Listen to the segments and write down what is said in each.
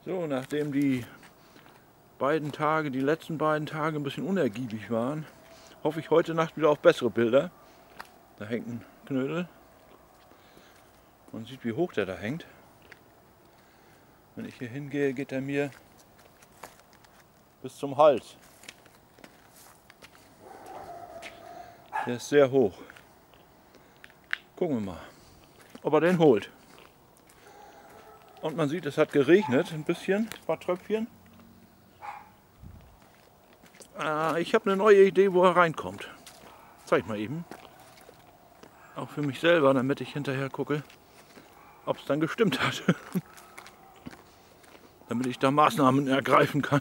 So, nachdem die letzten beiden Tage ein bisschen unergiebig waren, hoffe ich heute Nacht wieder auf bessere Bilder. Da hängt ein Knödel. Man sieht, wie hoch der da hängt. Wenn ich hier hingehe, geht er mir bis zum Hals. Der ist sehr hoch. Gucken wir mal, ob er den holt. Und man sieht, es hat geregnet, ein bisschen, ein paar Tröpfchen. Ich habe eine neue Idee, wo er reinkommt. Zeig mal eben. Auch für mich selber, damit ich hinterher gucke, ob es dann gestimmt hat. Damit ich da Maßnahmen ergreifen kann.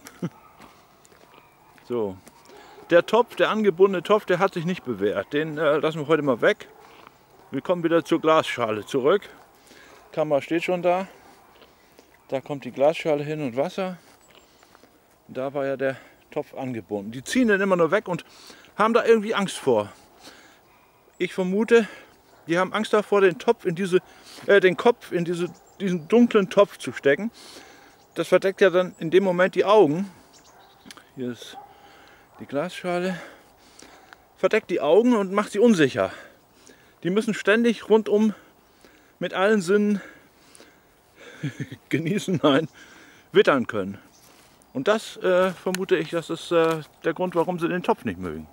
So. Der Topf, der angebundene Topf, der hat sich nicht bewährt. Den lassen wir heute mal weg. Wir kommen wieder zur Glasschale zurück. Die Kamera steht schon da. Da kommt die Glasschale hin und Wasser. Da war ja der Topf angebunden. Die ziehen den immer nur weg und haben da irgendwie Angst vor. Ich vermute, die haben Angst davor, den Kopf in diesen dunklen Topf zu stecken. Das verdeckt ja dann in dem Moment die Augen. Hier ist die Glasschale. Verdeckt die Augen und macht sie unsicher. Die müssen ständig rundum mit allen Sinnen genießen, nein, wittern können. Und das vermute ich, das ist der Grund, warum sie den Topf nicht mögen.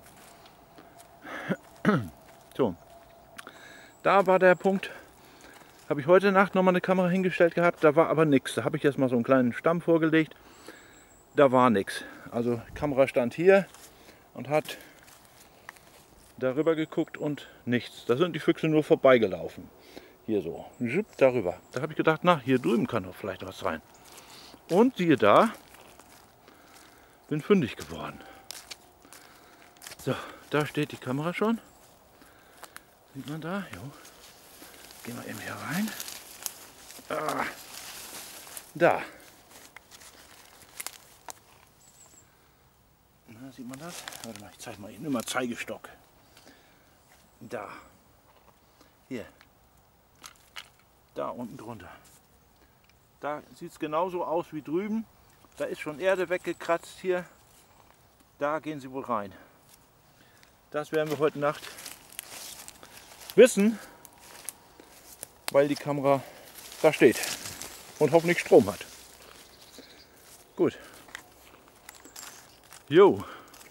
So, da war der Punkt, habe ich heute Nacht noch mal eine Kamera hingestellt gehabt, da war aber nichts. Da habe ich jetzt mal so einen kleinen Stamm vorgelegt, da war nichts. Also die Kamera stand hier und hat darüber geguckt und nichts. Da sind die Füchse nur vorbeigelaufen. Hier so, darüber. Da habe ich gedacht, na, hier drüben kann doch vielleicht was rein. Und siehe da, bin fündig geworden. So, da steht die Kamera schon. Sieht man da? Jo. Gehen wir eben hier rein. Ah, da. Na, sieht man das? Warte mal, ich zeige mal, ich nehme mal Zeigestock. Da. Hier. Da unten drunter. Da sieht es genauso aus wie drüben. Da ist schon Erde weggekratzt hier. Da gehen sie wohl rein. Das werden wir heute Nacht wissen, weil die Kamera da steht und hoffentlich Strom hat. Gut. Jo.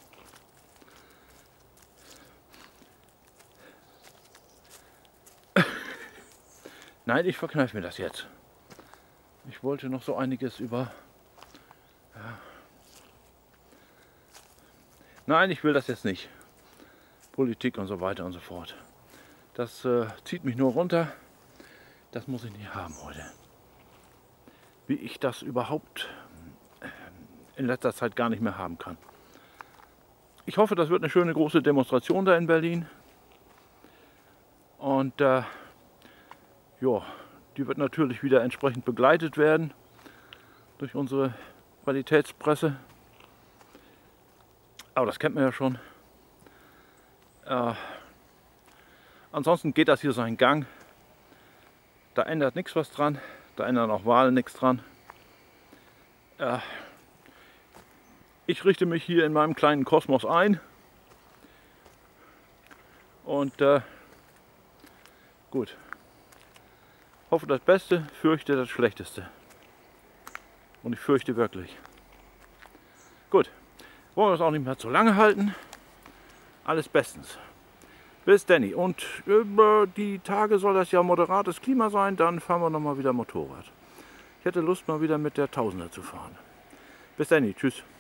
Nein, ich verkneife mir das jetzt. Ich wollte noch so einiges über... Ja. Nein, ich will das jetzt nicht. Politik und so weiter und so fort. Das zieht mich nur runter. Das muss ich nicht haben heute. Wie ich das überhaupt in letzter Zeit gar nicht mehr haben kann. Ich hoffe, das wird eine schöne große Demonstration da in Berlin. Und ja, die wird natürlich wieder entsprechend begleitet werden durch unsere Qualitätspresse. Aber das kennt man ja schon. Ansonsten geht das hier seinen Gang. Da ändert nichts was dran. Da ändern auch Wahlen nichts dran. Ich richte mich hier in meinem kleinen Kosmos ein. Und gut. Hoffe das Beste, fürchte das Schlechteste. Und ich fürchte wirklich. Gut. Wollen wir es auch nicht mehr zu lange halten. Alles bestens. Bis Danny. Und über die Tage soll das ja moderates Klima sein. Dann fahren wir nochmal wieder Motorrad. Ich hätte Lust, mal wieder mit der Tausender zu fahren. Bis Danny. Tschüss.